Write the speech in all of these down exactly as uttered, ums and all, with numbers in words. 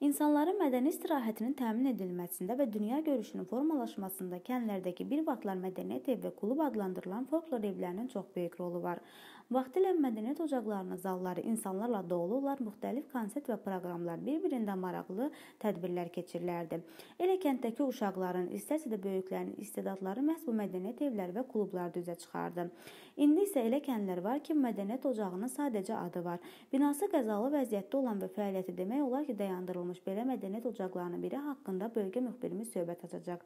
İnsanların mədəni istirahətinin təmin edilməsində və dünya görüşünün formalaşmasında kəndlərdəki bir vaxtlar mədəniyyət ev və klub adlandırılan folklor evlərinin çox böyük rolu var. Vaxtilə mədəniyyət ocaqlarının zalları insanlarla dolu olar, müxtəlif konsert və proqramlar bir-birindən maraqlı tədbirlər keçirilərdi. Elə kənddəki uşaqların, istərsə də böyüklərin istedadları məhz bu mədəniyyət evləri və klublarda üzə çıxardı. İndi isə elə kəndlər var ki, mədəniyyət ocağının sadəcə adı var. Binası qəzalı vəziyyətdə olan və fəaliyyəti demək olar ki, dayandırılmış belə mədəniyyət ocaqlarının biri haqqında bölgə müxbirimiz söhbət açacaq.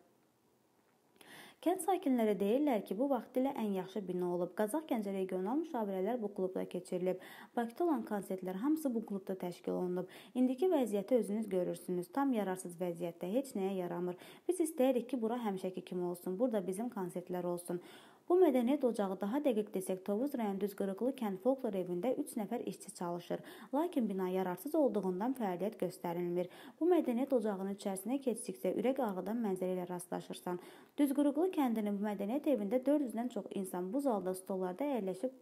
Kənd sakinləri deyirlər ki, bu vaxtilə ən yaxşı bina olub. Qazax-Gəncə regional müşavirələr bu klubda keçirilib. Bakıda olan konsertlər hamısı bu klubda təşkil olunub. İndiki vəziyyəti özünüz görürsünüz. Tam yararsız vəziyyətdə, heç nəyə yaramır. Biz istəyirik ki, bura həmişəki kimi olsun. Burada bizim konsertlər olsun. Bu mədəniyyət ocağı daha dəqiq desək, Tovuz rayon Düzqırıqlı kənd folklor evində üç nəfər işçi çalışır. Lakin bina yararsız olduğundan fəaliyyət göstərilmir. Bu mədəniyyət ocağının içərisinə keçdikcə ürək ağrıdan mənzərə ilə rastlaşırsan. Düzqırıqlı kəndinin bu mədəniyyət evində dörd yüzdən çox insan bu zalda stollarda əyləşib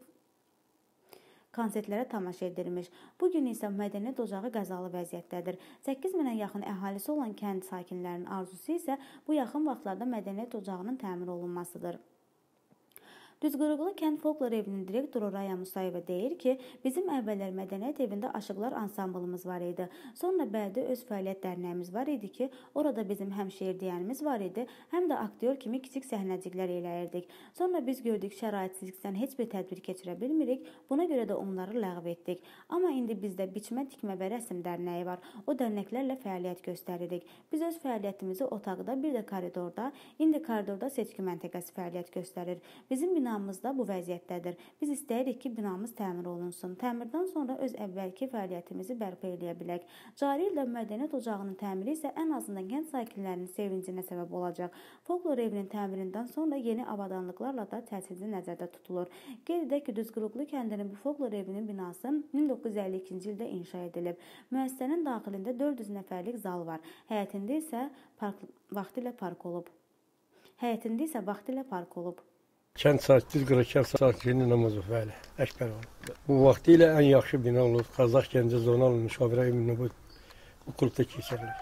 konsertlərə tamaşa edilmiş. Bugün isə mədəniyyət ocağı qəzalı vəziyyətdədir. səkkiz minə yaxın əhalisi olan kənd sakinlərinin arzusu isə bu yaxın vaxtlarda mədəniyyət ocağının təmir olunmasıdır. Düzqırıqlı kənd folklor evinin direktoru Raya Musayeva deyir ki, bizim əvvəllər mədəniyyət evində aşıqlar ansamblımız var idi. Sonra bədi öz fəaliyyət dərnəyimiz var idi ki, orada bizim həm şeir deyənimiz var idi, həm də aktyor kimi kiçik səhnəciklər eləyirdik. Sonra biz gördük şəraitsizlikdən heç bir tədbir keçirə bilmirik, buna görə də onları ləğv etdik. Amma indi bizdə biçmə, tikmə və rəsm dərnəyi var. O dərnəklərlə fəaliyyət göstəririk. Biz öz fəaliyyətimizi otaqda, bir də koridorda, indi koridorda seçki məntəqəsi fəaliyyət göstərir. Bizim bina Binamız da bu vəziyyətdədir. Biz istəyirik ki, binamız təmir olunsun. Təmirdən sonra öz əvvəlki fəaliyyətimizi bərpa eləyə bilək. Cari ildə mədəniyyət ocağının təmiri isə ən azından kənd sakinlərinin sevincinə səbəb olacaq. Folklor evinin təmirindən sonra yeni avadanlıqlarla da təsirli nəzərdə tutulur. Qeyd edək ki, Düzqırıqlı kəndinin bu folklor evinin binası min doqquz yüz əlli ikinci ildə inşa edilib. Müəssisənin daxilində dörd yüz nəfərlik zal var. Həyətində isə park, vaxtilə park olub. Həyətində isə vaxtilə park olub. Kənd Düzqırıq kənd sakini Namazov Vəli Əkbərov. Bu vaxtilə ən yaxşı bina olub. Qazax-Gəncə zonal müşavirə evində bu, bu klubda keçirilir.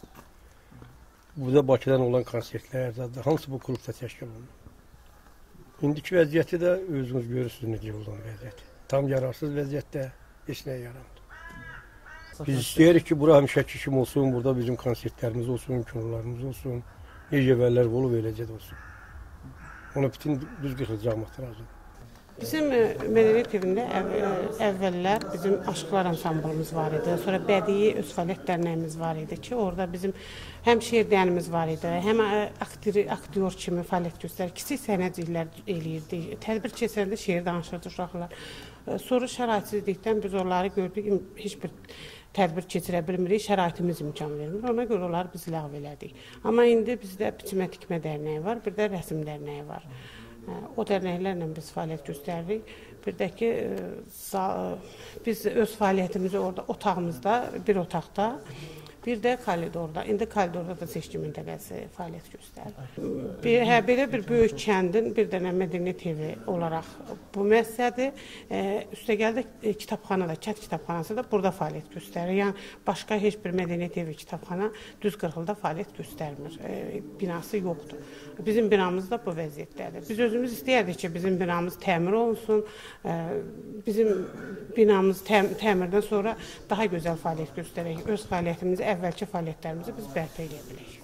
Burada Bakıdan olan konsertlər, hamısı bu klubda təşkil olunur. İndiki vəziyyəti də özünüz görürsünüz necə olduğunu vəziyyəti. Tam yararsız vəziyyətdə heç nəyə yaramır. Biz istəyirik ki, bura həmişəki kimi olsun, burada bizim konsertlərimiz olsun, kinolarımız olsun, necə əvvəllər olub, eləcə də olsun. Ona bütün Düzqırıq cəmiyyəti razıdır. Bizim mədəniyyət evində əv əvvəllər bizim aşıqlar ansamblımız var idi. Sonra bədii öz fəaliyyət dərnəyimiz var idi ki, orada bizim həm şeir deyənimiz var idi, həm aktyor, aktyor kimi fəaliyyət göstərir, kiçik səhnəciklər eləyirdi. Tədbir keçirəndə şeir danışırdı uşaqlar. Sonra şəraitsizlikdən biz onları gördük, heç bir tədbir keçirə bilmirik, şəraitimiz imkan vermir. Ona görə onları biz ləğv elədik. Amma indi bizdə biçmə tikmə dərnəyi var, bir də rəsm dərnəyi var. O dərnəklərlə biz fəaliyyət göstəririk. Bir də ki, biz öz fəaliyyətimizi orada otağımızda, bir otaqda, bir də koridorda. İndi koridorda da seçki məntəqəsi fəaliyyət göstərir. Bir, hə, belə bir böyük kəndin bir dənə mədəniyyət evi olaraq bu müəssisədir. E, üstəgəl də e, kitabxana da, kənd kitabxanası da burada fəaliyyət göstərir. Yəni, başqa heç bir mədəniyyət evi kitabxana Düzqırıqda fəaliyyət göstərmir. E, binası yoxdur. Bizim binamız da bu vəziyyətdədir. Biz özümüz istəyərdik ki, bizim binamız təmir olunsun. E, bizim binamız təm təmirdən sonra daha gözəl fəaliyyət göstərək. Öz fəaliyyətimizi əvvəlki fəaliyyətlərimizi biz bərpa edə bilək.